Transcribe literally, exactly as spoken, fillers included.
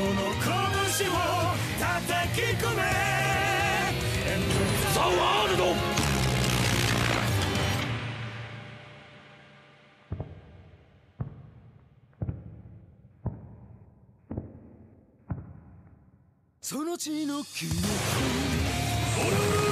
拳を叩き込めザ・ワールド。 その地の記憶